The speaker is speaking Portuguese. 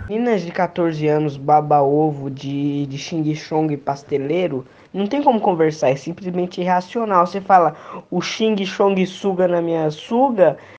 Meninas de 14 anos, baba-ovo de xing-xong pasteleiro, não tem como conversar, é simplesmente irracional. Você fala, o xing-xong suga na minha suga,